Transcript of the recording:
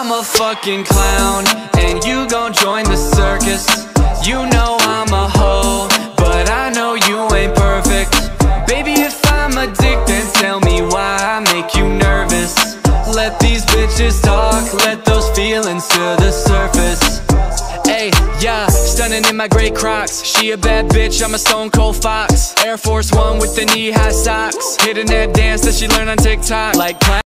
I'm a fucking clown, and you gon' join the circus. You know I'm a hoe, but I know you ain't perfect. Baby, if I'm a dick, then tell me why I make you nervous. Let these bitches talk, let those feelings to the surface. Ayy, yeah, stunning in my gray Crocs. She a bad bitch, I'm a stone cold fox. Air Force One with the knee-high socks. Hitting that dance that she learned on TikTok. Like